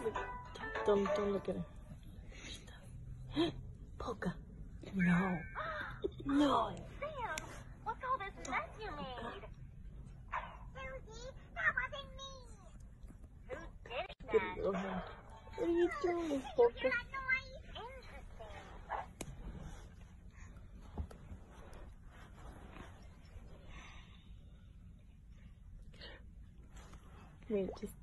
Don't look at her. Polka. No. No. Sam, what's all this mess you made? Susie, that wasn't me. Who did Good that? little hand. What are you doing, Did you Polka? hear that noise? Interesting. Wait, just